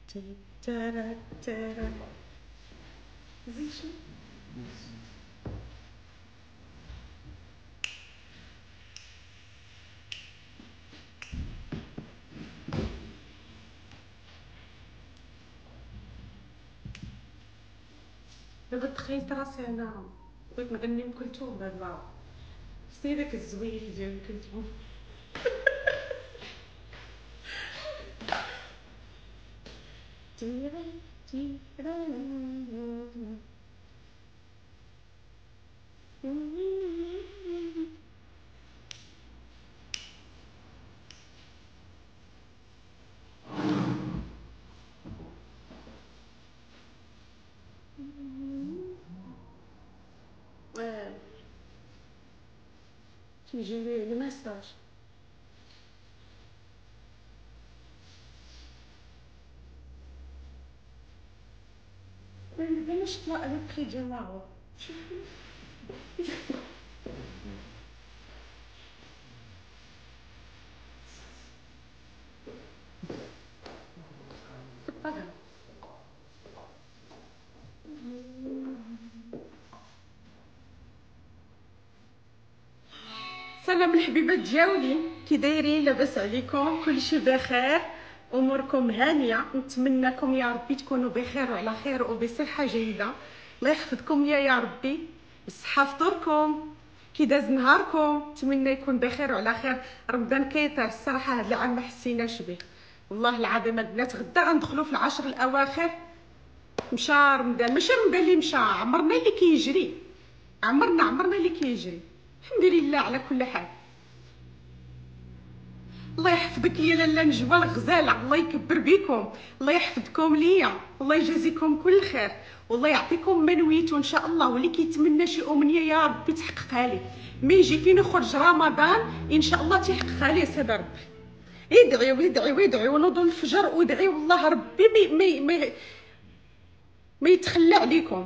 تارا تارا زين شنو دابا تخيلت راسي انا بغيت نغني ام كلثوم دابا شتي داك الزويل ديال ام كلثوم تيجي لي ميساج انا شفت لا انا بخي ديال لاغو سلام الحبيبات ديالي، كي دايرين؟ لاباس عليكم؟ كلشي بخير؟ اموركم هانيه؟ نتمنىكم يا ربي تكونوا بخير وعلى خير وبصحه جيده. الله يحفظكم يا ربي. بالصحه فطوركم، كي داز نهاركم؟ نتمنى يكون بخير وعلى خير. رمضان كيطيح الصراحه، هاد العام ما حسيناش به والله العظيم. البنات غدا غندخلوا في العشر الاواخر. مشى رمضان، ماشي رمضان اللي مشى، عمرنا اللي كيجري، عمرنا اللي كيجري. الحمد لله على كل حال. الله يحفظك يا لاله نجوى الغزاله، الله يكبر بكم، الله يحفظكم ليا، الله يجازيكم كل خير، والله يعطيكم ما نويتو ان شاء الله. واللي كيتمنى شي امنيه يا ربي تحققها ليه. ما يجي فين يخرج رمضان ان شاء الله تيحققها ليه سيدي ربي. ادعيو ونوضوا الفجر وادعيو والله ربي ما يتخلى عليكم.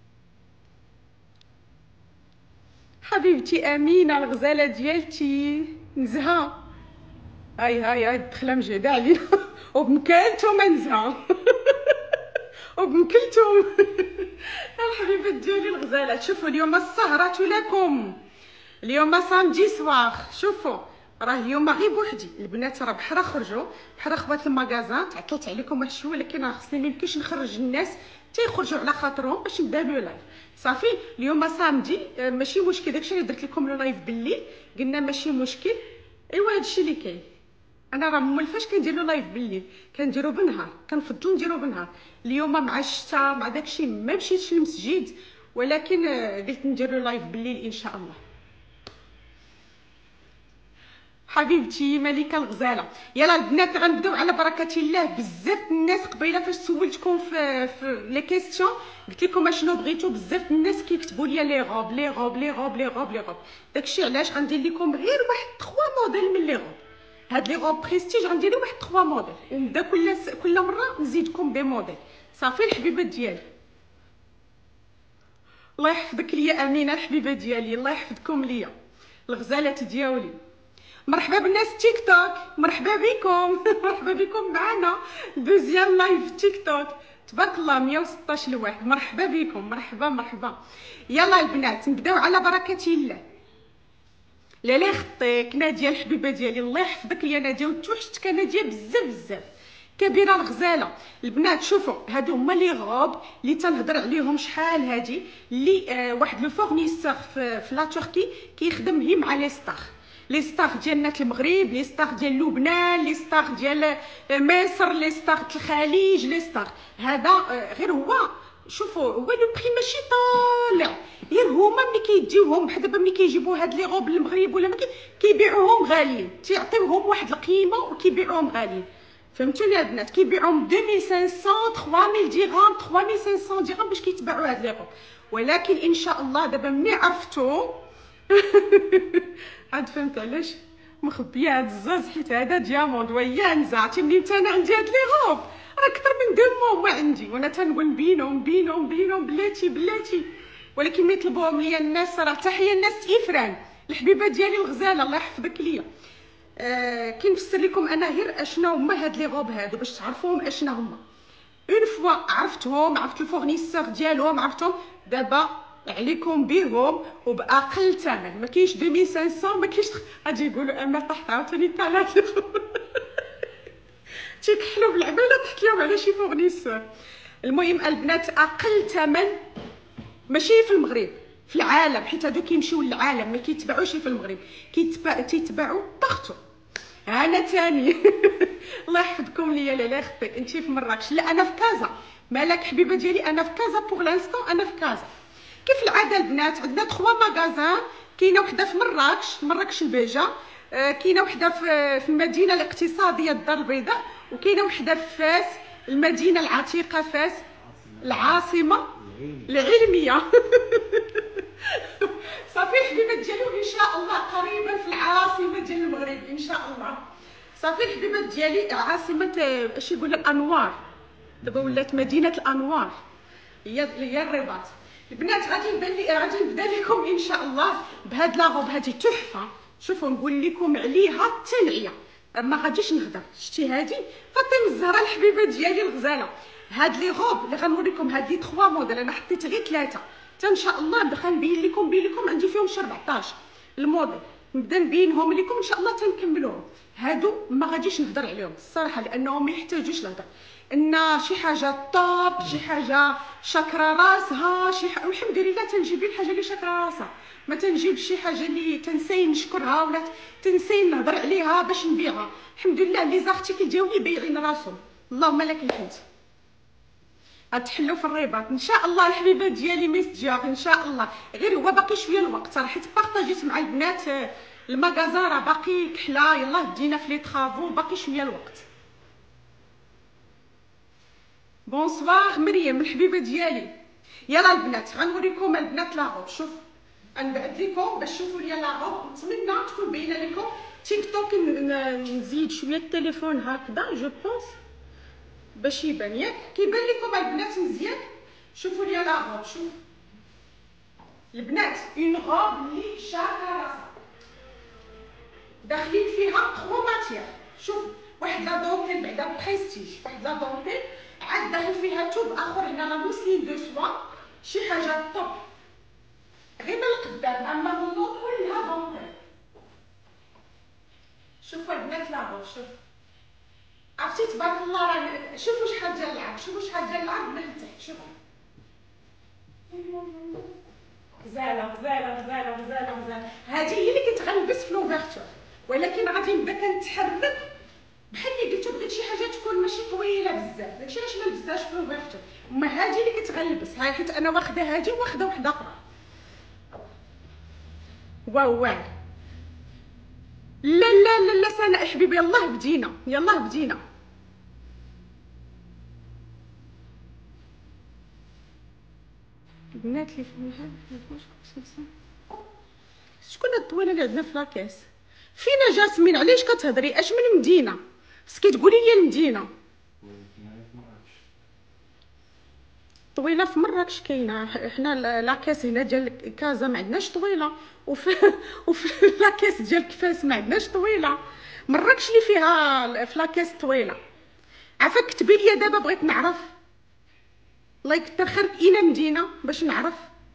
حبيبتي امينه الغزاله ديالتي نزهه، هاي الدخله مجهده علينا وبنكلتهم نزهه وبنكلتهم الحبيبات ديالي الغزالات. شوفوا اليوم السهرة لكم، اليوم سامدي سواغ. شوفوا راه اليوم غير بوحدي، البنات راه بحرا خرجوا، بحرا خوات المغازان. تعطلت عليكم واحد شويه، ولكن راه خصني ميمكنش نخرج الناس تيخرجوا على خاطرهم باش نبدا لو لايف. صافي اليوم سامدي، ماشي مشكل. داكشي اللي درت لكم لو لايف بالليل قلنا ماشي مشكل. ايوا هادشي اللي كاين. انا راه مولفاش كنديروا لايف بالليل، كنديروا بالنهار، كنفضل نديروا بالنهار. اليوم مع الشتا مع داكشي ما مشيتش للمسجد، ولكن قلت نديروا لايف بالليل ان شاء الله. حبيبتي ملكه الغزاله. يلا البنات غنبداو على بركه الله. بزاف الناس قبيله فاش سولتكم في لي كيسيون قلت لكم اشنو بغيتو، بزاف الناس كيكتبوا لي لي غوب لي غوب لي غوب لي غوب لي غوب. داكشي علاش غندير لكم غير واحد 3 موديل من لي غوب. هاد لي غوب بريستيج غندير واحد 3 موديل، ونبدا كل مره نزيدكم بي موديل. صافي الحبيبات ديالي، الله يحفظك ليا امينه الحبيبه ديالي، الله يحفظكم ليا الغزالات ديالي. مرحبا بالناس تيك توك، مرحبا بكم مرحبا بكم معنا دوزيام لايف تيك توك. تبارك الله 116 لواحد. مرحبا بكم، مرحبا. يلا البنات نبداو على بركه الله. لا يخطيك ناديه الحبيبه ديالي، الله يحفظك يا ناديه، وتوحشتك ناديه بزاف. كبيره الغزاله. البنات شوفوا هادو هما لي غوب اللي تنهضر عليهم شحال هادي، اللي واحد لو فورنيسور في لا تركي كيخدم هي مع لي ستار ديالنا المغرب، لي ستار ديال لبنان، لي ستار ديال مصر، لي ستار الخليج، لي ستار. هذا غير هو. شوفوا هو لو بري ماشي طالع، غير هما ملي كيديوهم بحال دابا ملي كيجيبوا هاد لي غوب للمغرب ولا كيبيعوهم غاليين، تيعطيوهم واحد القيمه وكيبيعوهم غاليين. فهمتوني البنات؟ كيبيعوهم 2500 3000 درهم 3500 درهم باش كيتباعوا هاد لي غوب. ولكن ان شاء الله دابا ملي عرفتو عاد فهمت علاش مخبيه هاد الزاز، حيت هذا دياموند وياه نزعتي منين انا عندي هاد لي غوب راه اكثر من 2 موا هو عندي، وانا تنقول نبينهم بلاتي. ولكن ملي طلبوهم ليا الناس راه تحيه الناس افران الحبيبه ديالي الغزاله، الله يحفظك ليا. كنفسر لكم انا غير اشنا هما هاد لي غوب هادو باش تعرفوهم اشنا هما. اون فوا عرفت الفورنيسور ديالهم، عرفتهم، دابا عليكم بهم وباقل ثمن. ما كاينش 2500، ما كاينش غادي يقولوا اما تحت عاوتاني ثلاث تيكحلوا بالعباله تحت لهم على شي فورنيسور. المهم البنات اقل ثمن ماشي في المغرب، في العالم، حيت هادو كيمشيو للعالم، ما كيتباعوش في المغرب، تيتباعوا بارتو. انا ثاني الله يحفظكم ليا. لا اختي انت في مراكش؟ لا انا في كازا. مالك حبيبه ديالي؟ انا في كازا بوغ لانستون، انا في كازا. كيف العاده البنات عندنا 3 ماغازان. كاينه وحده في مراكش البيجا، كاينه وحده في المدينه الاقتصاديه الدار البيضاء، وكاينه وحده في فاس المدينه العتيقه، فاس العاصمه العلميه صافي الحبيبات ديالو ان شاء الله قريبا في العاصمه ديال المغرب ان شاء الله. صافي الحبيبات ديالي عاصمه اش يقول الانوار، دابا ولات مدينه الانوار، هي الرباط. البنات غادي نبدا لكم ان شاء الله بهاد لاغوب هادي تحفه. شوفوا نقول لكم عليها التنعيه، ما غاديش نهضر. شتي هادي فاطمه الزهراء الحبيبه ديالي الغزاله. هاد لي غوب اللي غنوريكم هاد لي 3 موديل، انا حطيت غير 3 حتى ان شاء الله نبقى نبين لكم عندي فيهم شي 14 الموديل، نبدا نبينهم لكم ان شاء الله تنكملوهم. هادو ما غاديش نهضر عليهم الصراحه لانهم ما يحتاجوش الهضر، ان شي حاجه طوب، شي حاجه شاكره راسها، والحمد لله تنجيب الحاجه اللي شاكره راسها، ما تنجيبش شي حاجه اللي تنساي نشكرها ولا تنساي نهضر عليها باش نبيعها. الحمد لله لي زارتيكل ديالي بايعين راسهم، اللهم لك الحمد. غتحلوا في الرباط ان شاء الله الحبيبات ديالي ميسجر ان شاء الله. غير هو باقي شويه الوقت، راه حيت بارطاجيت مع البنات المغازا راه باقي كحله، يلاه بدينا في لي طرافو، باقي شويه الوقت. بونسوار مريم الحبيبه ديالي. يلا البنات غنوريكم البنات لاغوب. شوف غنبعد لكم باش تشوفوا ليا لاغوب، نتمنى تكون باينه لكم. تيك توك نزيد شويه التليفون هكذا جو بونس باش يبان، ياك كيبان لكم البنات مزيان. شوفوا ليا لاغوب. شوف البنات اون غوب لي شاكره داخلين فيها 3 ماتيير. شوف واحد لا دونتيل بعدا بريستيج، واحد لا دونتيل عاد داخل فيها توب اخر هنا لا موسلين دو سوا، شي حاجه طوب غير من القدام، اما من اللور كلها دونتيل. شوفوا البنات لاغوب. شوف عرفتي تبارك الله راه شوفوا شحال ديال العرض، شوفوا شحال ديال العرض من التحت. شوفوا غزاله غزاله غزاله غزاله غزاله. هذه هي اللي كتغلبس في لوفيرتور، ولكن غادي نبدا كنتحرك بحال اللي قلتو بغيت شي حاجه تكون ماشي طويله بزاف، داكشي علاش ما لبستهاش في لوفيرتور. اما هذه اللي كتغلبس، ها حيت انا واخده هذه وواخده وحده اخرى. واو واو. لا لا لا لا سناء حبيبي يلاه بدينا، يلاه بدينا. البنات اللي فيها شكون الطويله اللي عندنا في لاكاس؟ فينا جاسمين؟ علاش كتهضري؟ اش من مدينه؟ سكي تقولي لي المدينه طويله. في مراكش كاينه، حنا لاكاس هنا ديال كازا ما عندناش طويله، وفي لاكاس ديال كفاس ما عندناش طويله. مراكش اللي فيها في لاكاس طويله. عافاك كتبي لي دابا، بغيت نعرف الله يكثر خيرك اين مدينه باش نعرف.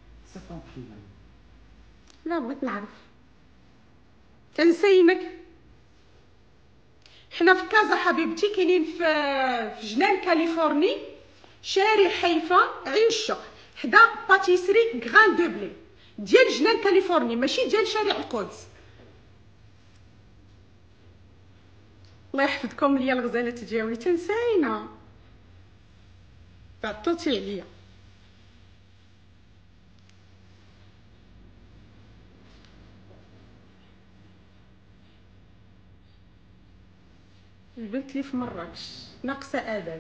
لا بغيت نعرف تنسينك. حنا في كازا حبيبتي، كاينين في جنان كاليفورني، شارع حيفا عين الشق، حدا باتيسري غران دو بلي ديال جنان كاليفورني، ماشي ديال شارع القدس. الله يحفظكم ليا الغزالات ديالي تنساينا، عطوتي عليا. البنت اللي في مراكش ناقصه اداب.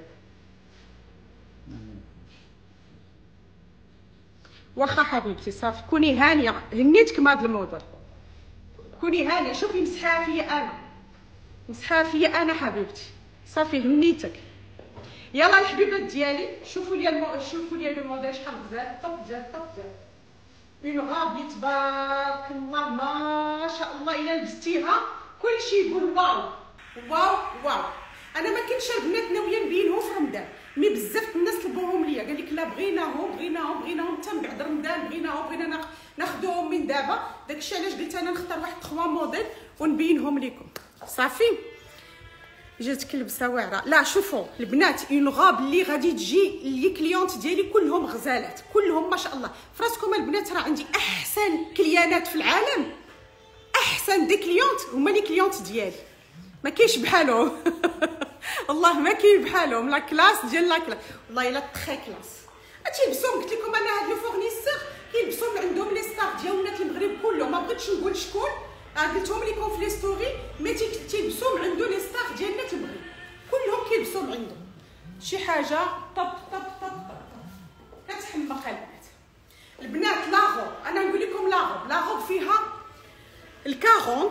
واخا حبيبتي صافي كوني هانيه، هنيتك بهذا الموضوع، كوني هانيه. شوفي مسحها فيا انا، مسحها فيا انا حبيبتي، صافي هنيتك. يلا الحبيبات ديالي شوفوا لي شوفوا لي الموديل شحال غزال، طب ديال طب ديال اون غابي تبارك الله ما شاء الله. الا لبستيها كلشي يقول واو واو واو. انا ما كنتش البنات ناويه نبينهم في رمضان، مي بزاف الناس طلبوهم ليا، قال لك لا بغيناهم حتى من بعد رمضان، بغينا ناخذوهم من دابا. داكشي علاش قلت انا نختار واحد 3 موديل ونبينهم لكم. صافي جاتك لبسه واعره. لا شوفوا البنات، اون غاب اللي غادي تجي لي كليونت ديالي كلهم غزالات، كلهم ما شاء الله. فراسكم البنات راه عندي احسن كليانات في العالم، احسن دي كليونت هما لي كليونت ديالي، ما كاينش بحالهم. والله ما كاين بحالهم، لا كلاس ديال لا كلاس، والله الا تخي كلاس. تيلبسوهم، قلت لكم انا هاد لو فورنيسور كيلبسوهم عندهم لي ستار ديال ولاد المغرب كلهم، ما بغيتش نقول شكون، قلتهم لكم في لي ستوري، مي تيلبسوهم عنده لي ستار ديال ولاد المغرب كلهم كيلبسوهم عندهم. شي حاجه طب طب طب طب كتحمق البنات. لاغوب انا نقول لكم لاغوب فيها ال40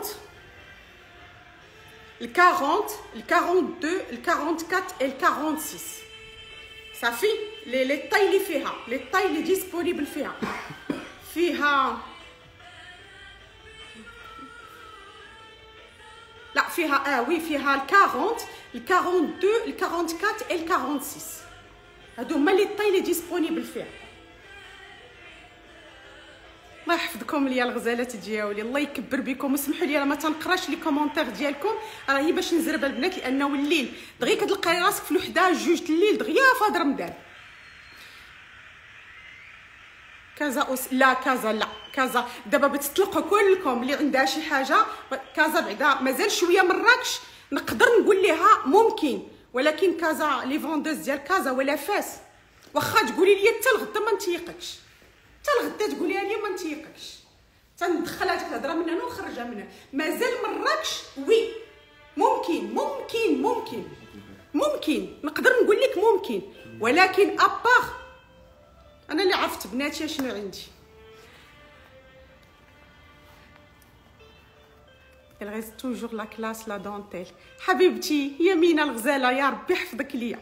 ال40 ال42 ال44 ال46. صافي لي طاي اللي فيها، لي طاي اللي ديسپونيبل فيها لا فيها وي فيها ال40 ال42 ال44 ال46. هادو هما لي طاي اللي ديسپونيبل فيها. الله يحفظكم ليا الغزالات ديالي، الله يكبر بكم. وسمحوا لي راه ما تنقراش لي كومونتير ديالكم، راهي باش نزرب البنات، لانه الليل دغيا كتلقاي راسك في الوحده جوج الليل دغيا فهاد رمضان. كازا لا كازا، لا كازا دابا بتطلقوا كلكم اللي عندها شي حاجه. كازا بعدا مازال شويه مراكش نقدر نقول لها ممكن، ولكن كازا لي فوندوز ديال كازا ولا فاس واخا تقولي لي حتى الغدا ما نتيقكش، حتى الغدا تقوليها لي ما نتيقكش، تندخل هذيك الهضره من هنا ونخرجها من هنا. مازال مراكش وي ممكن نقدر نقول لك ممكن، ولكن ابار انا اللي عرفت بناتي شنو عندي. il reste toujours la classe la dentelle. حبيبتي يمينه الغزاله، يا ربي يحفظك ليا.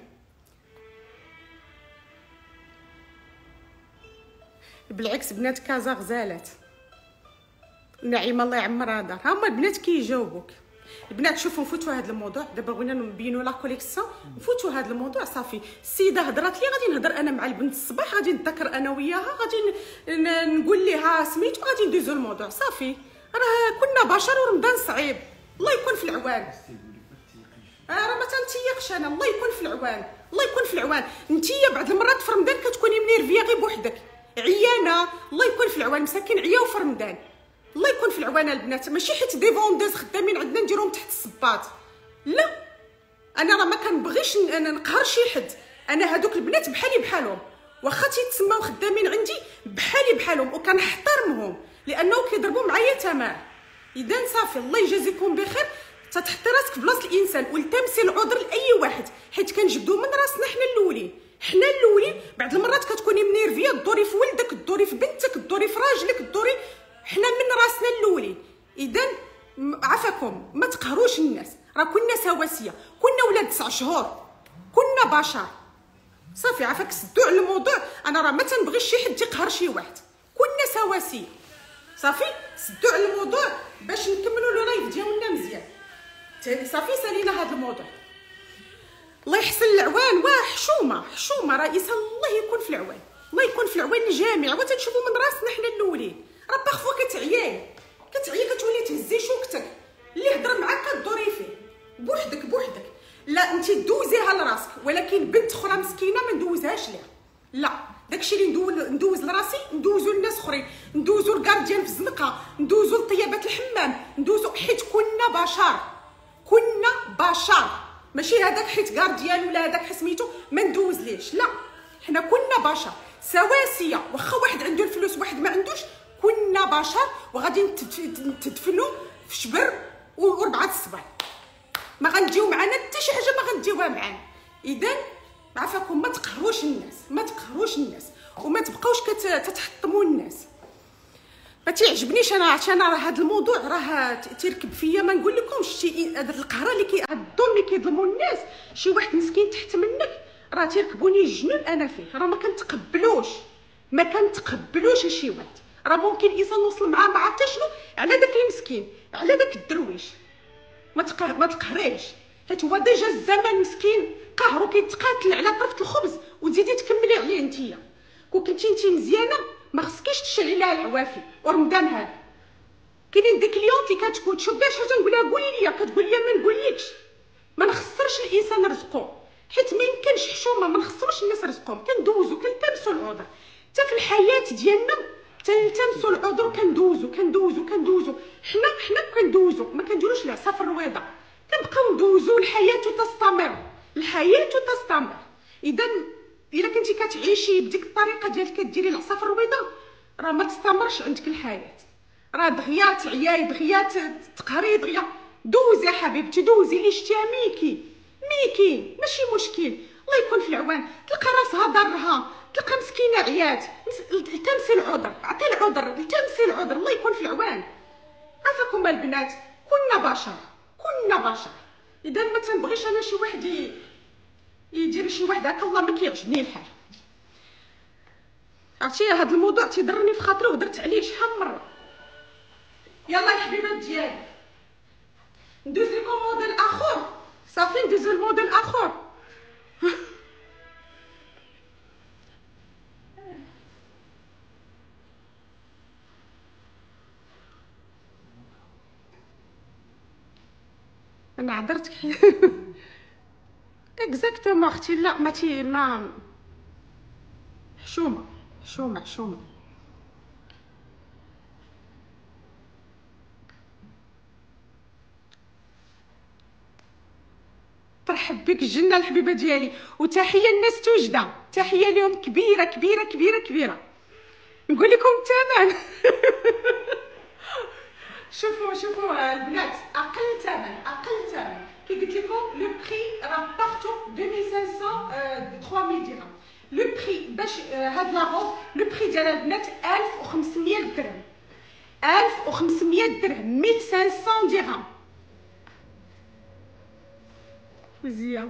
بالعكس بنات كازا غزالات. نعيمه الله يعمرها دار، هما البنات كيجاوبوك. البنات شوفوا نفوتوا هذا الموضوع دابا، بغينا نبينوا لا كوليكسيون، نفوتوا هذا الموضوع صافي. السيده هضرات لي، غادي نهضر انا مع البنت الصباح، غادي نذكر انا وياها، غادي نقول لها سميتو، غادي ندوزو الموضوع صافي. راه كنا بشر ورمضان صعيب، الله يكون في العوان. راه ما تنتيقش انا، الله يكون في العوان، الله يكون في العوان. نتيا بعض المرات في رمضان كتكوني منيرفيه غير بوحدك، عيانه، الله يكون في العوان. مساكين عياو في رمضان، الله يكون في العوان البنات. ماشي حيت دي فوندوز خدامين عندنا نديرهم تحت الصباط، لا انا راه ما كنبغيش نقهر شي حد. انا هادوك البنات بحالي بحالهم، واخا تيتسماو خدامين عندي بحالي بحالهم، وكنحترمهم لانه كيضربوا معايا تمام. اذا صافي الله يجازيكم بخير. تتحطي راسك في بلاصه الانسان والتمسي العذر لاي واحد، حيت كنجبدوا من راسنا حنا الاولين. حنا الاولين بعض المرات كتكوني منيرفيه، تدوري في ولدك، تدوري في بنتك، تدوري في راجلك، تدوري، حنا من راسنا الاولين. اذا عفاكم ما تقهروش الناس، راه كنا سواسيه، كنا ولاد 9 شهور، كنا بشر صافي. عفاك سدوا على الموضوع، انا راه ما تنبغيش شي حد يقهر شي واحد، كنا سواسيه صافي. سدوا على الموضوع باش نكملوا لو لايف ديالنا مزيان صافي. سالينا هذا الموضوع. الله يحسن العوان. حشومه رئيسه، الله يكون في العوان، الله يكون في العوان الجميع. وتنشوفوا من راسنا حنا الاولين. راه باغفوا كتعياي كتولي تهزي شوكتك، اللي هضر معاك كدوري فيه بوحدك. لا انت دوزيها لراسك، ولكن بنت اخرى مسكينه ما ندوزهاش ليها. لا داكشي اللي ندوز لراسي ندوزو للناس اخرين، ندوزو الكارديان في الزنقه، ندوزو لطيابات الحمام، ندوزو حيت كنا بشر. ماشي هذاك حيت كارديان ولا هذاك سميتو ما ندوز ليش، لا حنا كنا بشر سواسيه. واخا واحد عنده الفلوس واحد ما عندوش، كنا بشر وغادي نتدفنوا في شبر و4 الصباح. ما غنجيو معنا حتى شي حاجه، ما غنديوها معنا. اذا عفاكم ما تقهروش الناس، وما تبقاوش تتحطموا الناس. ما تيعجبنيش انا، عشان راه هذا الموضوع راه تيركب فيا. ما نقول لكمش هاد القهره اللي الظلم اللي كيظلموا الناس، شي واحد مسكين تحت منك راه تيركبوني الجنون انا فيه. راه ما كنتقبلوش شي واحد. راه ممكن انسان نوصل معاه مع حتى شنو على داك المسكين، على داك الدرويش. ما تقهريش حيت هو ديجا الزمن مسكين قهرو كيتقاتل على طرفه الخبز وتزيدي تكملي عليه نتيا. كون كنتي انت مزيانه ما خصكيش تشعلي لها العوافي. ورمضان هذا كاينين ديك اليوم كتكون تشوف باش حاجه نقولها قولي لي، كتقول لي ما نقوليكش. ما نخسرش الانسان رزقو، حيت ما يمكنش حشومه ما نخسروش الناس رزقهم. كندوزو كنلتمسوا العذر حتى في الحياه ديالنا، تنلتمسوا العذر. كندوزو حنا كندوزو، ما كنديروش العصا في الرويضه. كنبقاو ندوزو. الحياه تستمر. اذا كنتي كتعيشي بديك الطريقه ديال كديري العصا في الرويضه، راه ما تستمرش عندك الحياه. راه دغيا تعياي، دغيا تقهري، دغيا دوزي يا حبيبتي، دوزي اللي شتيها ميكي ماشي مشكل. الله يكون في العوان. تلقى راسها ضرها، تلقى مسكينه عيات. التمسي العذر، عطي العذر، التمسي العذر. الله يكون في العوان. عافاكم البنات، كنا بشر. اذا ما تنبغيش انا شي واحد يدير شي واحد هكا، والله ما كيعجبني الحال. عرفتي هذا الموضوع تيضرني في خاطري وهضرت عليه شحال من مره. يلا الحبيبات ديالي ندوز لكم موديل اخر. صافي ندوزو الموديل اخر. انا عذرتك. اكزاكتومون اختي. لا ما حشومه. ترحب بك الجنه الحبيبه ديالي. وتحيه الناس توجده، تحيه لهم كبيره. نقول لكم الثمن. شوفوا البنات، اقل ثمن كي قلت لكم لو بري راه بارتو 2500 3000 درهم. لو بري باش هاد لاغو لو بري ديال البنات 1500 درهم. 1500 درهم، 1500 درهم. فوزيه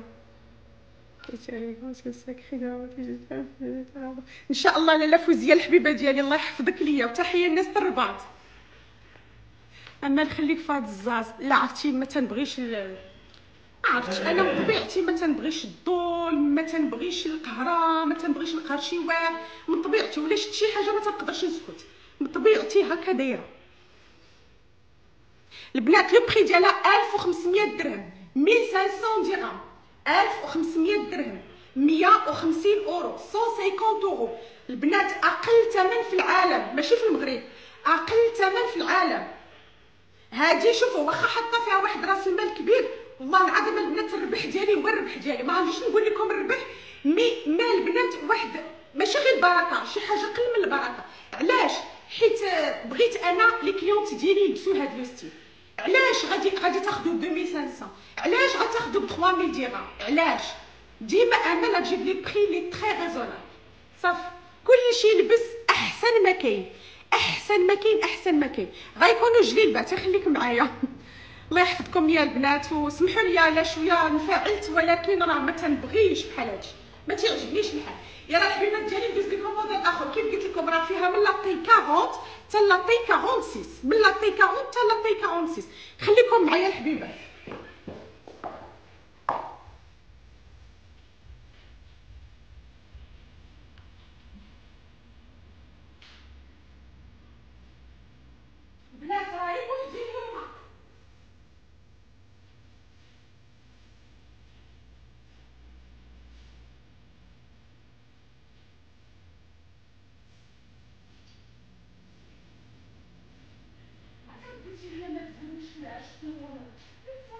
ان شاء الله. لاله فوزيه الحبيبه ديالي، الله يحفظك ليا. وتحيه الناس الرباط. اما نخليك في هاد الزاز. لا عرفتي ما تنبغيش عرفتش انا من طبيعتي ما تنبغيش الظلم، ما تنبغيش القهره، ما تنبغيش نقهر شي واحد من طبيعتي. ولا شفت شي حاجه ما تنقدرش نسكت من طبيعتي، هكا دايره. البنات لو بري ديالها 1500 درهم، 1500 درهم، 1500 درهم، 150 اورو، 150 اورو. البنات اقل ثمن في العالم، ماشي في المغرب، اقل ثمن في العالم. هادي شوفوا واخا حاطه فيها واحد راس المال كبير، والله العظيم البنات الربح ديالي هو الربح ديالي. ما غاديش نقول لكم الربح، مال البنات واحد ماشي غير البركه، شي حاجه قل من البركه. علاش؟ حيت بغيت انا لي كليونت ديالي يلبسوا هاد لو ستيل. علاش غادي تاخذوا ب 2500؟ علاش غتاخذوا ب 3000 درهم؟ علاش؟ ديما انا نجيب لي بري لي تري ريزونابل. صافي كلشي يلبس احسن ما كاين، احسن ما كاين. غيكونوا جليبات. خليك معايا. الله يحفظكم يا البنات. وسمحوا لي على شويه انفعلت، ولكن راه ما تنبغيش بحال هادشي، ما تعجبنيش الحال. يلا الحبيبات ديالي ندوز لكم موديل اخر. كيف قلت لكم راه فيها من لاطي 40 حتى لاطي 46، من لاطي 40 حتى لاطي 46. خليكم معايا الحبيبات. بنات راهي بوحدي اليوم. قلتي لي ما تفهمش شنو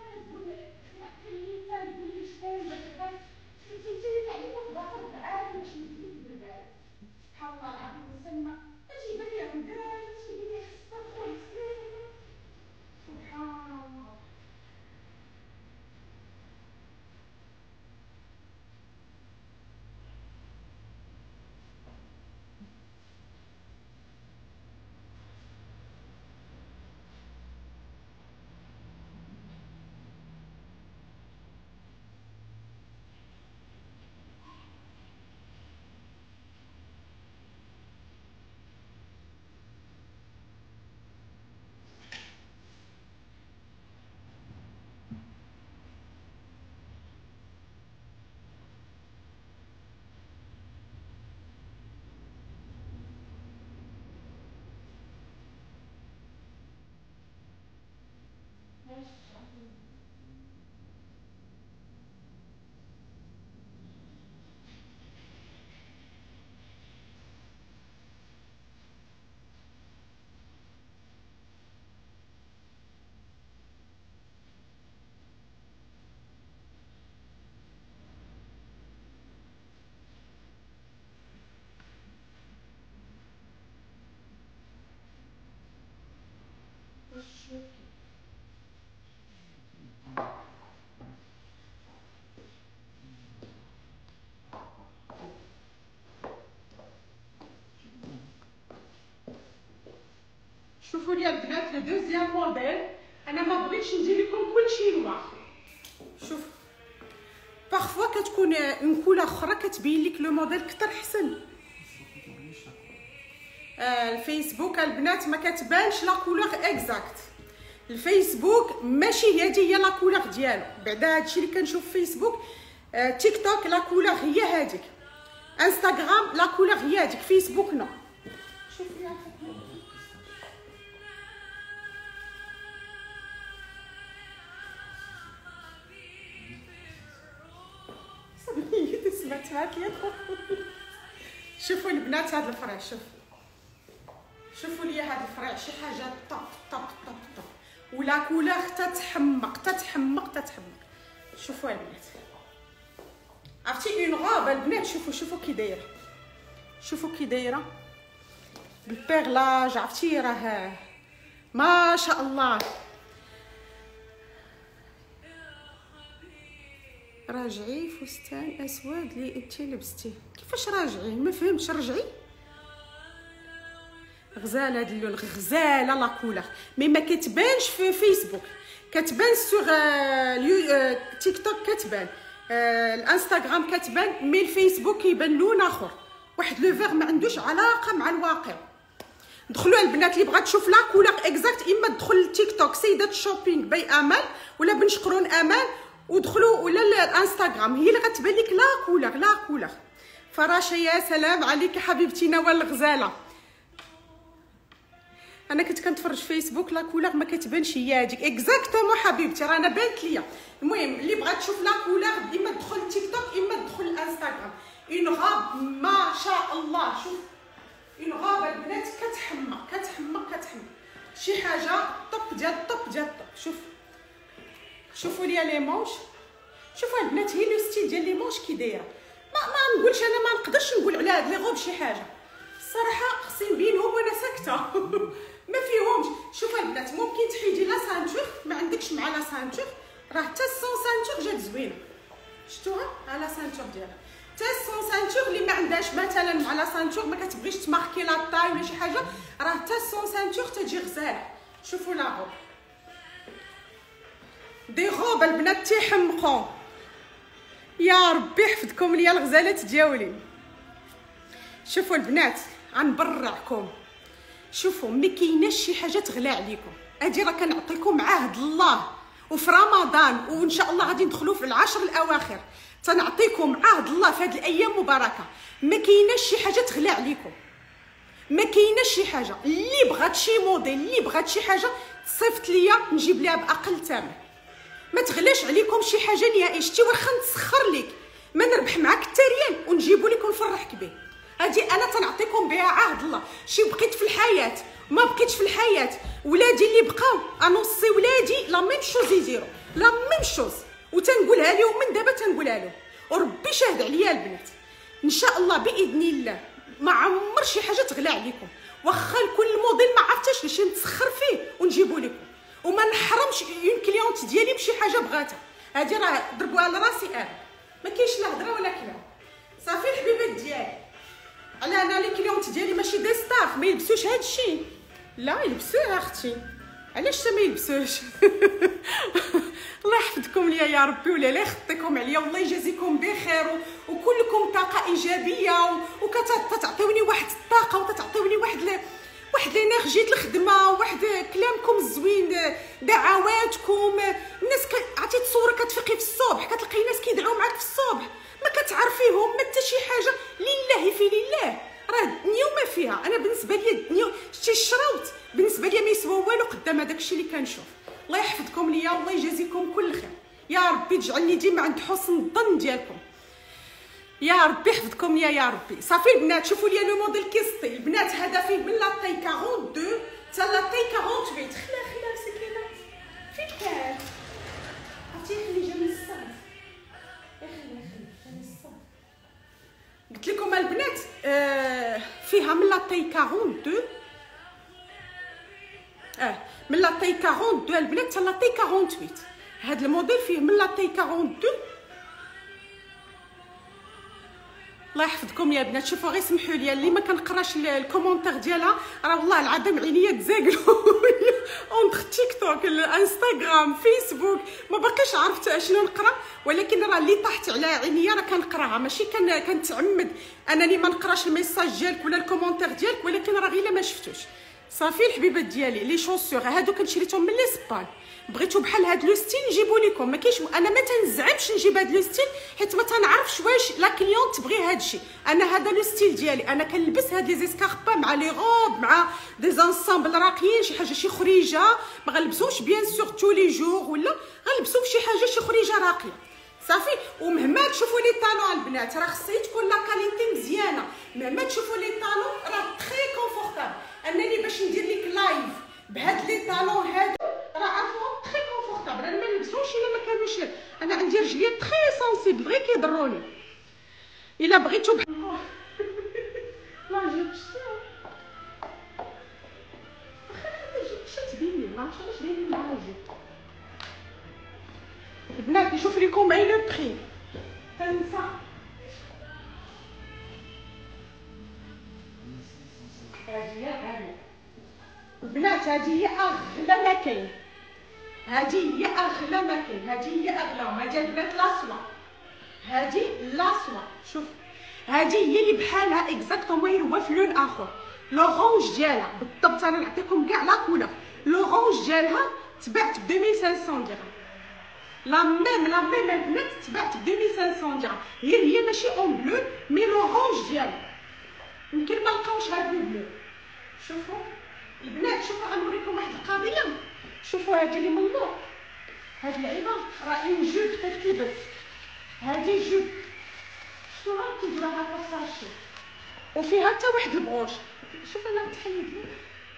شوفوا لي البنات لو دوزيام موديل. انا ما بغيتش ندير لكم كلشي نوار. شوف بارفوا كتكون اون كولور اخرى كتبين لك لو موديل كتر حسن. الفيسبوك البنات ما كتبانش لا كولور اكزاكت. الفيسبوك ماشي هي لا كولور ديالو. بعدا هادشي اللي كنشوف في فيسبوك. تيك توك لا كولور هي هذيك. انستغرام لا كولور هي هذيك. فيسبوك نو. شوف لي سمعت لي. شوفوا البنات هذا الفرع. شوفوا لي هذا الفرع شي حاجه طب طب طب طب ولا كولور تتحمق. شوفوا البنات عرفتي اون غاب البنات. شوفوا كي دايره بالبيرلاج. عرفتي راه ما شاء الله. راجعي فستان اسود اللي انت لبستيه. كيفاش راجعي؟ ما فهمتش. رجعي غزاله هاد اللون. غزاله لا كولور مي ما كتبانش في فيسبوك. كتبان سوغ تيك توك كتبان. الانستغرام كتبان. مي الفيسبوك كيبان لون اخر. واحد لو فيغ ما عندوش علاقه مع الواقع. دخلوا البنات اللي بغات تشوف لا كولور اكزاكت. اما تدخل لتيك توك سيدات شوبينغ باي امال ولا بن شقرون امان ودخلوا ولا الانستغرام هي اللي غتبان لك لا كولور. فراشه يا سلام عليك حبيبتي نوال الغزاله. انا كنت كنتفرج فيسبوك لا كولور ما كتبانش هي هذيك اكزاكتومون حبيبتي. راه انا بانت ليا. المهم اللي بغات تشوف لا كولور اما تدخل تيك توك اما تدخل الانستغرام. اون غاب ما شاء الله. شوف اون غاب البنات كتحمق شي حاجه طب ديال الطب. شوفوا لي لي مونش. شوفوا البنات هي لو ستيل ديال لي مونش كي دايره. ما نقولش انا ما نقدرش نقول على هاد لي غوب شي حاجه الصراحه. خصني نبينهم وانا ساكته. ما فيهمش. شوفوا البنات ممكن تحيدي لا سانتور. ما عندكش مع لا سانتور راه حتى السون سانتور جات زوينه. شفتوها على سانتور ديالها. حتى السون سانتور اللي ما عندهاش مثلا مع لا سانتور ما كتبغيش تماركي لا طاي ولا شي حاجه راه حتى السون سانتور تجي غزاله. شوفوا لا غوب دي غوب البنات تيحمقوا. يا ربي يحفظكم ليا الغزالات ديالي. شوفوا البنات غنبرعكم. شوفوا ما كايناش شي حاجه تغلى عليكم. هادي راه كنعطيكم عهد الله وفي رمضان وان شاء الله غادي ندخلوا في العشر الاواخر. تنعطيكم عهد الله في هاد الايام مباركه. ما كايناش شي حاجه تغلى عليكم. ما كايناش شي حاجه. اللي بغات شي موديل اللي بغات شي حاجه تصيفط ليا نجيب ليها باقل ثمن. ما تغلاش عليكم شي حاجه نهائي. شتي واخا نسخر لك ما نربح معاك حتى ريال ونجيبو لك ونفرحك به. هادي انا تنعطيكم بها عهد الله. شي بقيت في الحياه ما بقيتش في الحياه. ولادي اللي بقاو انوصي ولادي لا ميم شوز يديروا لا ميم شوز. وتنقولها لهم من دابا تنقولها لهم وربي شاهد عليا البنات. ان شاء الله باذن الله ما عمر شي حاجه تغلى عليكم. واخا كل موديل ما عرفتش ليش نتسخر فيه ونجيبو لكم وما نحرمش اون كليونت ديالي بشي حاجه بغاتها. هادي راه ضربوها لراسي انا. ما كاينش لا هضره ولا كلام. صافي الحبيبات ديالي. على انا لي كليونت ديالي ماشي دي ستاف ما يلبسوش هادشي. لا يلبسوه اختي. علاش ما يلبسوش؟ الله يحفظكم ليا يا ربي ولا لا يخطيكم عليا والله يجازيكم بخير وكلكم طاقه ايجابيه وكتعطيوني واحد الطاقه وتعطيوني واحد لينيرجي الخدمه وواحد كلامكم الزوين دعواتكم. الناس عرفتي تصورك كتفيقي في الصبح كتلقاي ناس كيدعوا معاك في الصبح ما كتعرفيهم ما حتى شي حاجه. لله في لله راه الدنيا وما فيها. انا بالنسبه لي الدنيا شتي الشراوط بالنسبه لي ما يسوى والو قدام هذاك الشيء اللي كنشوف. الله يحفظكم ليا والله يجازيكم كل خير. يا ربي تجعلني ديما عند حسن الظن ديالكم. يا ربي يحفظكم يا ربي. صافي البنات شوفوا لي لو موديل كيسطي. البنات هذا فيه من لاطاي 42 حتى لاطاي 48. خلا سكينه فين كان عرفتي خلي جا من الصاف. خلي جا من الصاف. قلت لكم البنات فيها من لاطاي 42 من لاطاي 42 البنات حتى لاطاي 48. هذا الموديل فيه من لاطاي 42 الله يحفظكم يا بنات. شوفوا غير سمحوا لي اللي ما كنقراش الكومونتير ديالها، راه والله العظيم عينيا تزاقلوا اونتر تيك توك الانستغرام فيسبوك، ما باقيش عرفت شنو نقرا، ولكن راه اللي طاحت على عينيا راه كنقراها، ماشي كنتعمد انني ما نقراش الميساج ديالك ولا الكومونتير ديالك، ولكن راه غير ما شفتوش. صافي الحبيبات ديالي، لي شونسور هادو كنشريتهم من ليسبان، بغيتو بحال هاد لو ستيل نجيبو لكم، ما كاينش، انا ما تنزعمش نجيب هاد لو ستيل حيت ما تنعرفش واش لا كليون تبغي هاد الشيء، انا هذا لو ستيل ديالي، انا كنلبس هاد لي زيسكاربا مع لي روب مع دي زانسامبل راقيين، شي حاجه شي خريجه ما غنلبسوش بيان سور تو لي جور، ولا غنلبسو فشي حاجه شي خريجه راقيه صافي. ومهما تشوفوا لي طالون البنات راه خصها تكون لا كاليتي مزيانه، مهما تشوفوا لي طالون راه تري كونفورطابل، انني باش ندير لك لايف بهاد لي طالون هادو راه عارفهم تري كونفورطابل، انا ما نلبسهمش الا ما كانوش، انا عندي رجلي تري سونسيبل غير كيضروني. الا بغيتو لا جبت تبيني ما عرفتش علاش دايرين معاها جيب. البنات نشوف لكم اي لو بري تنسى هادي غاليه البنات، هادي هي اغلى ما كاين، هادي هي اغلى ما كاين، هادي هي اغلاهم، هادي البنات لاسوا، هادي لاسوا، شوف هادي هي اللي بحالها اكزاكتومون هو في لون اخر، لورانج ديالها بالضبط، انا نعطيكم كاع لا كولور، لورانج ديالها تباعت ب 2500 درهم، لا ميم البنات تباعت ب 2500 درهم، غير هي ماشي اون بلو مي لورانج ديالها، يمكن ما لقاوش هاد البلو. شوفوا البنات، شوفوا غنوريكم واحد القضيه، شوفوا هادي اللي من اللور، هاد اللعيبه راه اون جوب تركيبات، هادي جوب شتو راه كيديروها هكا ساشي وفيها حتى واحد البروش، شوف انا تحيد لك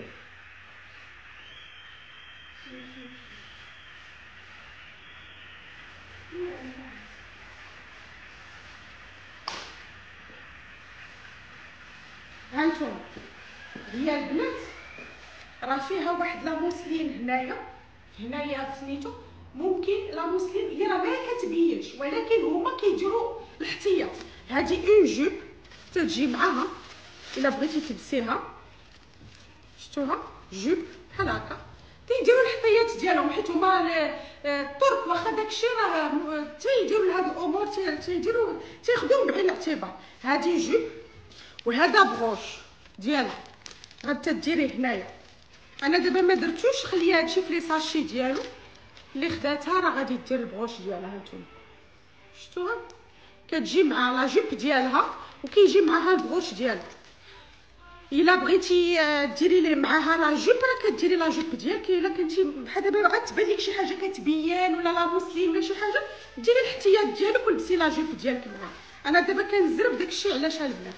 هانتوما، هي البنات راه فيها واحد لا موسلين هنايا سميتو، ممكن لا موسلين هي راه ما كتبينش، ولكن هما كيديروا الاحتياط، هذه اون جوب تتجي معاها الا بغيتي تلبسيها، شفتوها جوب بحال هكا، تيديروا الاحتياط ديالهم حيت هما الطرق واخا داكشي راه تيديروا لهاد الامور، تياخذوهم بعين الاعتبار. هذه جوب وهذا بروش ديالها غتديريه هنايا، انا دابا ما درتوش، خليها هادشي في لي ساشي ديالو، اللي خداتها راه غادي دير البروش ديالها، هانتوما شفتوها كتجي مع لا جيب ديالها وكيجي معاها البروش ديالها، الا بغيتي ديري لي معاها لا جيب راه كديري لا جيب ديالك، الا كنتي بحال دابا بغات تبان لك شي حاجه كتبين ولا لا موسلين ولا شي حاجه، ديري الاحتياط ديالك ولبسي لا جيب ديالك معاها. انا دابا كنزرب داكشي علاش البنات،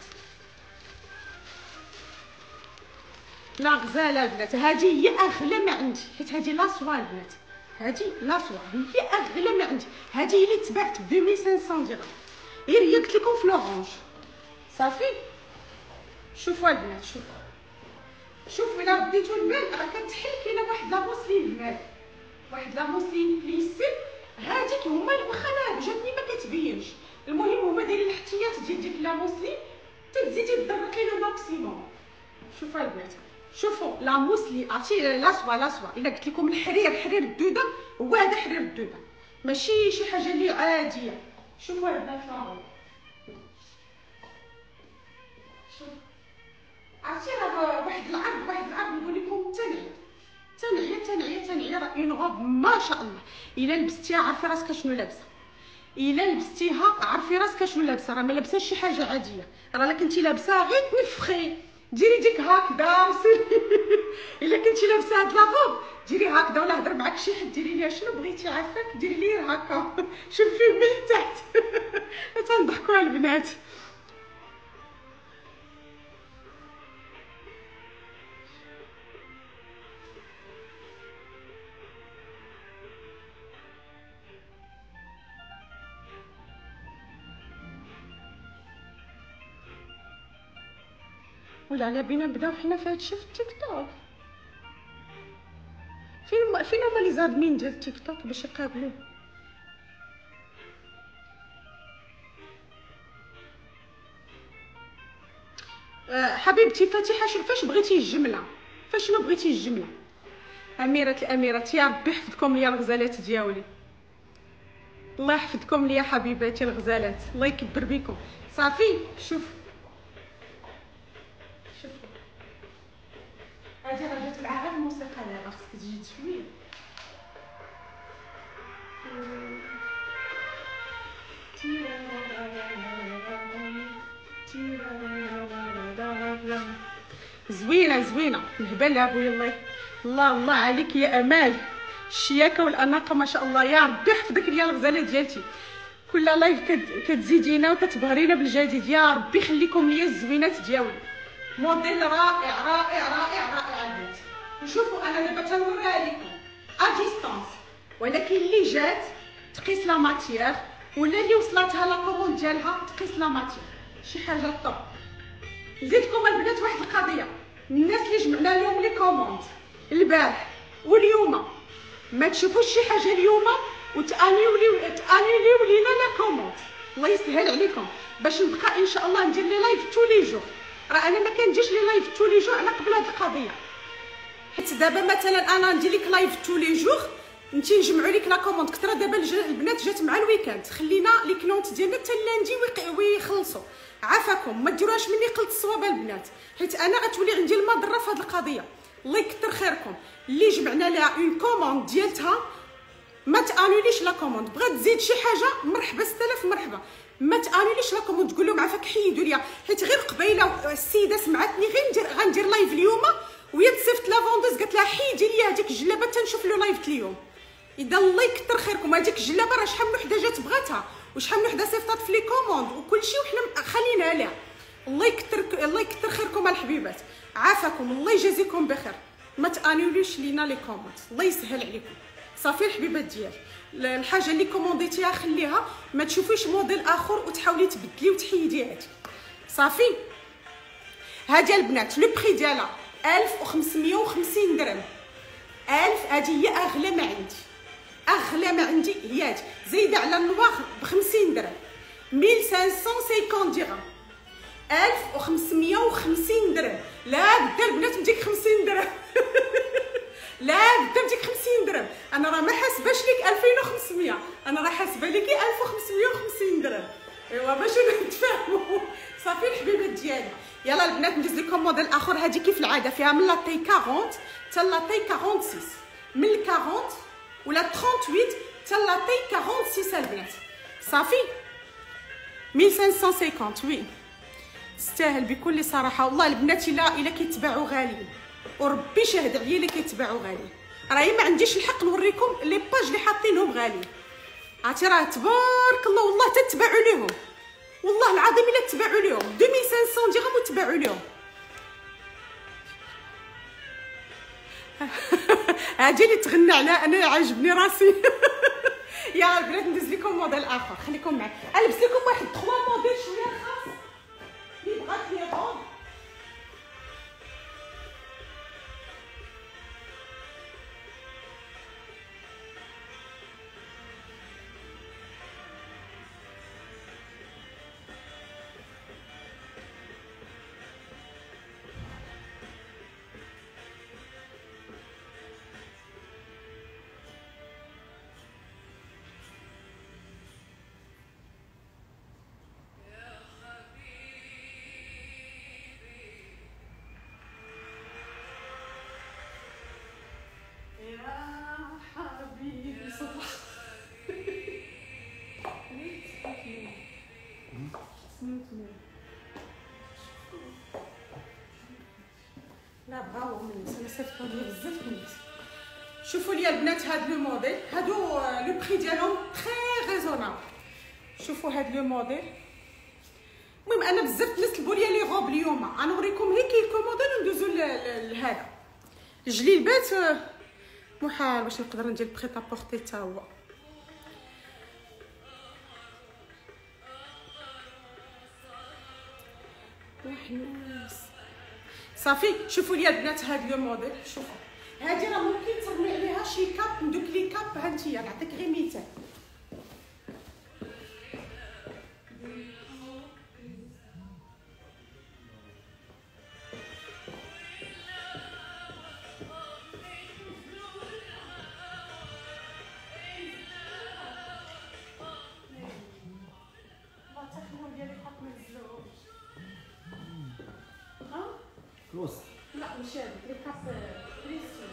لا غزاله البنات، هذه هي اغلى ما عندي، حيت هذه لاسوا البنات، هذه لاسوا هي اغلى ما عندي، هذه هي اللي تباعت ب 2500 درهم، غير هي قلت لكم في لورانج صافي. شوفوا البنات، شوفوا الا رديتو البال راه كتحل كاينه واحد لا موسلين هنايا، واحد لا موسلين بليسي، هذيك هما واخا لا جاتني ما كتبينش، المهم هما دايرين الاحتياط ديال ديك لا موسلين، تزيدي تضرك لي لو ماكسيموم. شوفوا البنات، شوفوا لا موسلي عرفتي لاسوا الا قلت لكم حرير الدوده، هو هذا حرير الدوده ماشي شي حاجه اللي عاديه. شوفوا البنات شوف عرفتي راه واحد العرض نقول لكم تنعيه راه اون غوب ما شاء الله، الا لبستيها عرفي راسك شنو لابسه، الا لبستيها عرفي راسك شنو لابسه، راه ما لابساش شي حاجه عاديه، راه الا كنتي لابساها غير تنفخي ديري ديك هكذا وسيري الا كنتي لابسه هاد لافوب ديري هكذا، ولا هضر معاك شي حد ديري ليها شنو بغيتي عافاك، ديري ليه هكا شوفي من تحت تنضحكوا على البنات. ولا على بينا نبداو حنا في هادشي في التيك توك، فين هما لي زادمين ديال التيك توك باش يقابلوه. حبيبتي فاتحه فاش بغيتي الجمله، فاشنو بغيتي الجمله؟ اميره الاميرات، يا ربي يحفظكم ليا الغزالات ديالي، الله يحفظكم ليا حبيباتي الغزالات، الله يكبر بكم. صافي شوف شوف هادي راه جات معها الموسيقى دابا، خصك تجي شويه. زوينه زوينه الهبال ابويا، الله عليك يا امال، الشياكه والاناقه ما شاء الله، يا ربي يحفظك ليا الغزاله ديالتي. كل لايف كتزيدينا وكتبهرينا بالجديد، يا ربي يخليكم ليا الزوينات ديالي. موديل رائع رائع رائع رائع البنات. وشوفوا انا دابا تنوريها لكم ا ديستانس، ولكن اللي جات تقيس لا ماتيير، ولا اللي وصلتها لا كوموند ديالها تقيس لا ماتيير، شي حاجه طوب. نزيدكم البنات واحد القضيه، الناس اللي جمعنا لهم لي كوموند البارح واليوم، ما تشوفوش شي حاجه اليوم وتانيوليو لينا لا كوموند، الله يسهل عليكم باش نبقى ان شاء الله ندير لي لايف تو لي جور. راه انا ما كنديرش لي لايف تو لي جور على قبل هاد القضيه، حيت دابا مثلا انا ندير لك لايف تو لي جور نتي نجمعوا لك لا كوموند كثر. دابا البنات جات مع الويكاند، خلينا لي كلونت ديالنا حتى اللاندي ويخلصوا. عافاكم ما ديروهاش مني قلت الصوابه البنات، حيت انا غتولي عندي المضره في هاد القضيه. الله يكثر خيركم اللي جمعنا لها اون كوموند ديالتها ما تانوليش لا كوموند. بغات تزيد شي حاجه مرحبا 6000 مرحبا، ما تانوليش لا كوموند. تقول لهم عافاك حيدوا ليا، حيت غير قبيله السيده سمعتني غير غندير لايف اليوم، وهي تصيفط لا فوندوز قالت لها حيدي ليا هذيك الجلابه تنشوف له لايف اليوم. اذا الله يكثر خيركم هذيك الجلابه راه شحال من وحده جات بغاتها، وشحال من وحده صيفطات في لي كوموند وكلشي وحنا خليناها ليها. الله يكثر خيركم الحبيبات، عافاكم الله يجازيكم بخير. ما تانوليش لينا لي كوموند، الله يسهل عليكم. صافي الحبيبات ديالي، الحاجه اللي كومونديتيها خليها، ما تشوفيش موديل اخر وتحاولي تبدلي وتحيدي هادي. صافي هادي البنات لو بري ديالها 1550 درهم. 1000 هادي هي اغلى ما عندي، اغلى ما عندي هي هادي، زايده على النواغ ب 50 درهم 1550 درهم. 1550 درهم، لا بدا البنات بديك 50 درهم لا بدا بديك 50 درهم. انا راه ما حاسباش لك 2500، انا راه حاسبه لك 1550 درهم. ايوا باش نتفاهموا. صافي الحبيبات ديالي، يلا البنات ندوز لكم موديل اخر. هادي كيف العاده فيها من لاطي 40 حتى لاطي 46، من 40 ولا 38 حتى لاطي 46 البنات. صافي 1550 وي تستاهل بكل صراحه والله البنات. الا كيتباعوا غاليين وربي شاهد عليا الا كيتباعوا غاليين، راهي ما عنديش الحق نوريكم لي باج اللي حاطينهم غاليين. عرفتي راه تبارك الله والله تتباعوا ليهم، والله العظيم الا تباعوا ليهم 2500 درهم وتباعوا ليهم. هادي اللي تغنى عليها انا عاجبني راسي يا البنات ندوز لكم موديل اخر، خليكم معايا. البس لكم واحد 3 موديل شويه خاص اللي بغات لي غون. لا بغاو من انا صيفطوا لي بزاف الناس. شوفوا لي البنات هاد لو موديل، هادو لو بري ديالهم تري ريزونابل. شوفوا هاد لو موديل. المهم انا بزاف الناس طلبوا لي لي غوب اليوم، غنوريكم هيك كيلكو موديل وندوزو لهذا الجليبات. محال باش نقدر ندير بريطا بورتي حتى هو. صافي شوفوا لي البنات هاد لو موديل. شوفوا هادي راه ممكن ترمي عليها شي كاب من دوك لي كاب. هانتيا نعطيك غير مثال، نص. لا ماشي هذيك لي كاب بريستيج.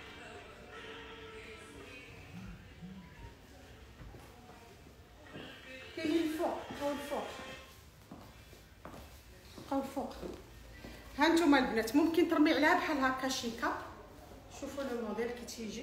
كاينين الفوق بقاو الفوق بقاو الفوق. ها نتوما البنات ممكن ترمي عليها بحال هكا شي كاب. شوفوا لو موديل كي تيجي.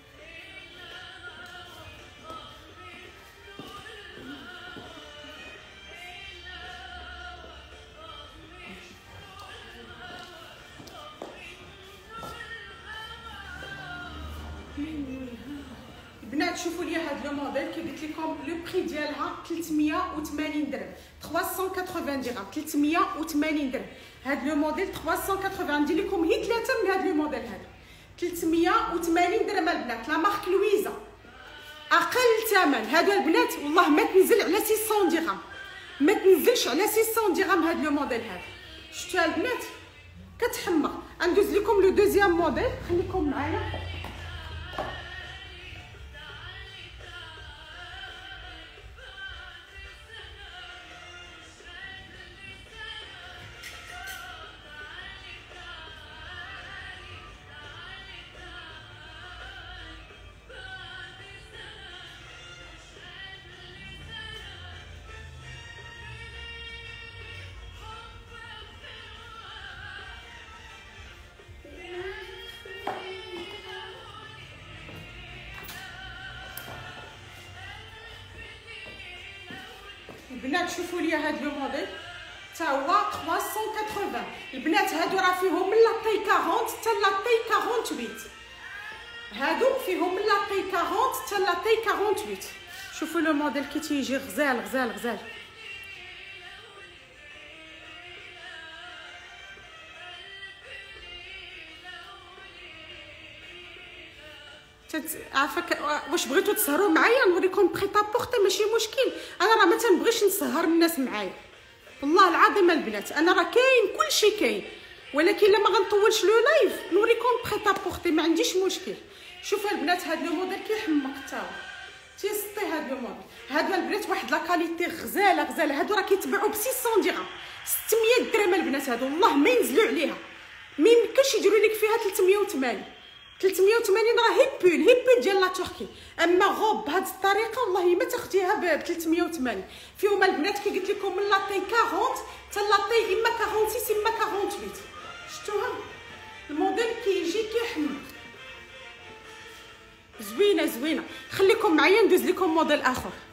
البنات شوفوا لي هاد لو موديل كي قلت لكم لو بري ديالها 380 درهم 380 درهم 380 درهم. هاد لو موديل 380 ندير لكم هي 3 من هاد لو موديل هذا 380 درهم البنات. لا مارك لويزا اقل ثمن. هادو البنات والله ما تنزل على 600 درهم، ما تنزلش على 600 درهم هاد لو موديل هذا. شفتوا البنات كتحمق. ندوز لكم لو دوزيام موديل، خليكم معايا. البنات شوفوا لي هاد لو موديل تا هو 380. البنات هادو راه فيهم من لاطاي 40 حتى لاطاي 48. هادو فيهم من لاطاي 40 حتى لاطاي 48. شوفوا لو موديل كي تيجي غزال غزال غزال. عافاك واش بغيتو تسهروا معايا نوريكم بريطا بورتي ماشي مشكل. انا راه ما تنبغيش نسهر الناس معايا والله العظيم البنات. انا راه كاين كلشي كاين، ولكن لما غنطولش لو لايف نوريكم بريطا بورتي ما عنديش مشكل. شوفوا البنات هاد لو موديل كيحمق حتى هو تيسطي. هاد لو موديل هادو البنات واحد لا كاليتي غزاله غزاله. هادو راه كيتباعوا ب 600 درهم 600 درهم البنات. هادو والله ما ينزلوا عليها، ما يمكنش يديروا لك فيها 380. 380 راه هيبول ديال لا تركي. اما غوب بهاد الطريقه والله ما تاخديها ب 380. فيهم البنات كي قلت لكم من لاطاي 40 حتى لاطاي اما 46 اما 48. شفتوها الموديل كيجي كيحمق. زوينه زوينه. خليكم معايا ندوز لكم موديل اخر.